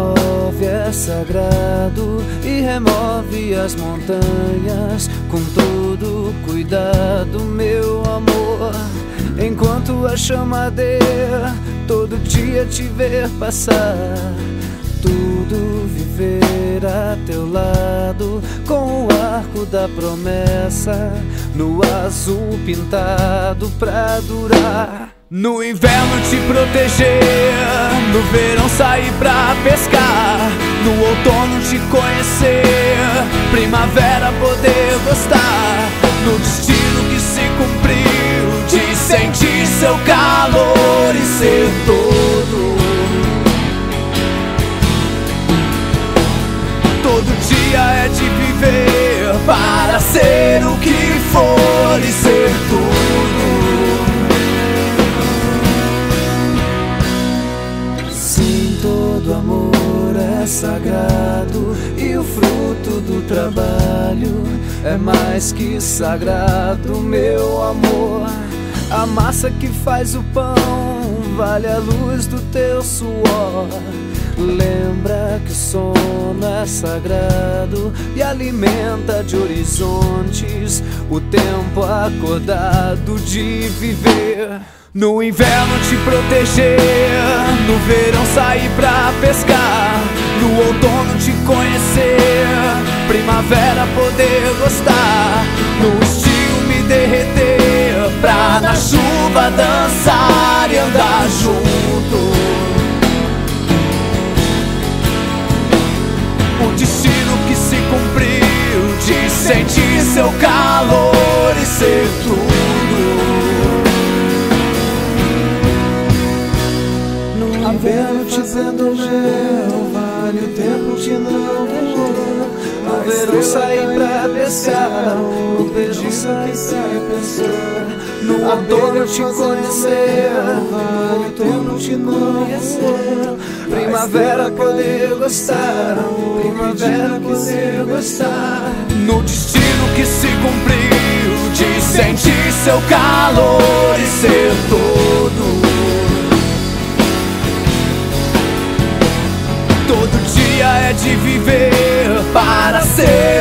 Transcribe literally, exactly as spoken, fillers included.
chove é sagrado e remove as montanhas com todo cuidado, meu amor. Enquanto a chama arder, todo dia te ver passar, tudo viver a teu lado, com o arco da promessa no azul pintado pra durar. No inverno te proteger, no verão sair pra pescar, no outono te conhecer, primavera poder gostar, no destino que se cumpriu, de sentir seu calor e ser todo. Todo dia é de viver para ser o que for e ser tudo. Sim, todo amor é sagrado e o fruto do trabalho é mais que sagrado, meu amor. A massa que faz o pão vale a luz do teu suor. Lembra que o sono é sagrado e alimenta de horizontes o tempo acordado de viver. No inverno te proteger, no verão sair pra pescar, no outono te conhecer, primavera poder gostar, no estio me derreter, pra na chuva dançar e andar junto. O destino que se cumpriu, de sentir seu calor e ser tudo. No inverno te vendo gel, vale o tempo que não voou. No verão sair pra pescar, no verão sair pra pescar, no outono te conhecer, vale o tempo que não conhecer, primavera poder gostar, primavera poder gostar. No destino que se cumpriu, de sentir seu calor e ser todo. Todo dia é de viver para ser